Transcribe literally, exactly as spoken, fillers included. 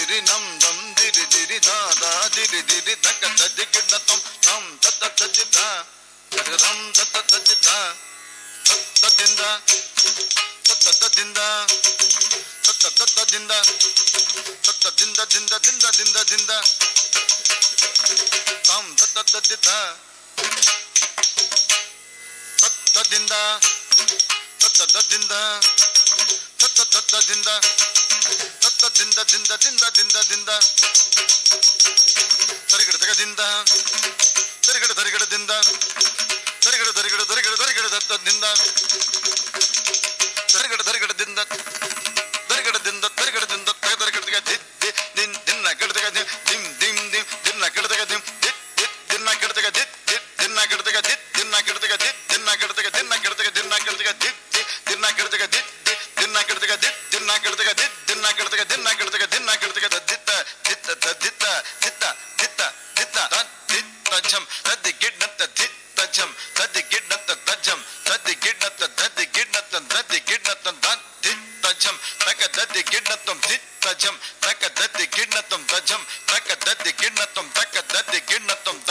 ದಿರಿ ನಮ್ ದಮ್ ದಿರಿ ದಿರಿ ದಾ ದಾ ದಿರಿ ದಿರಿ ತಕ ತದಿ ಗಿಡ ತಂ ತಂ ತತ ತಜಿದ ತಂ ತತ ತಜಿದ ತತ್ತದಿಂದ ತತ್ತದಿಂದ ತತ್ತದಿಂದ ತತ್ತದಿಂದ ದಿಂದ ದಿಂದ ದಿಂದ ದಿಂದ ತಂ ತತ ತಜಿದ ತತ್ತದಿಂದ ತತ್ತದಿಂದ ತತ್ತದಿಂದ ತತ್ತದಿಂದ ದಿಂದ ದಿಂದ ದಿಂದ ದಿಂದ ತರಿಗಡ ತಗದಿಂದ ತರಿಗಡ ತರಿಗಡದಿಂದ ತರಿಗಡ ತರಿಗಡ ತರಿಗಡ ತರಿಗಡ ತತ್ತದಿಂದ ತರಿಗಡ ತರಿಗಡದಿಂದ ತರಿಗಡದಿಂದ ತರಿಗಡದಿಂದ ತಗ ತರಿಗಡತಗ ದಿದ್ದಿ ದಿನ್ ದಿನ್ನ ಕೆಡತಗ ದಿಮ್ ದಿಮ್ ದಿಮ್ ದಿನ್ನ ಕೆಡತಗ ದಿಮ್ ದಿತ್ ದಿತ್ ದಿನ್ನ ಕೆಡತಗ ದಿತ್ ದಿತ್ ದಿನ್ನ ಕೆಡತಗ ದಿತ್ ದಿನ್ನ ಕೆಡತಗ ದಿತ್ ದಿನ್ನ ಕೆಡತಗ ದಿನ್ನ ಕೆಡತಗ ದಿನ್ನ ಕೆಡತಗ ದಿತ್ ದಿನ್ನ ಕೆಡತಗ ದಿತ್ ದಿನ್ನ ಕೆಡತಗ ದಿತ್ ದಿನ್ನ ಕೆಡತಗ ದಿತ್ ದಿನ್ನ ಕೆಡತಗ ದಿನ್ನ ಕೆಡತಗ ದಿನ್ನ ಕೆಡತಗ ದಿತ್ತ ದಿತ್ತ ದಿತ್ತ ದಿತ್ತ ದಿತ್ತ ದಿತ್ತ ದಿತ್ತ ಝಂ ತದ್ದಿ ಗಿಡ್ನತ್ತ ದಿತ್ತ ಝಂ ತದ್ದಿ ಗಿಡ್ನತ್ತ ತಜ್ಜಂ ತದ್ದಿ ಗಿಡ್ನತ್ತ ತದ್ದಿ ಗಿಡ್ನತ್ತ ತದ್ದಿ ಗಿಡ್ನತ್ತ ದಿತ್ತ ಝಂ ತಕ ತದ್ದಿ ಗಿಡ್ನತ್ತಂ ದಿತ್ತ ಝಂ ತಕ ತದ್ದಿ ಗಿಡ್ನತ್ತಂ ತಜ್ಜಂ ತಕ ತದ್ದಿ ಗಿಡ್ನತ್ತಂ ತಕ ತದ್ದಿ ಗಿಡ್ನತ್ತಂ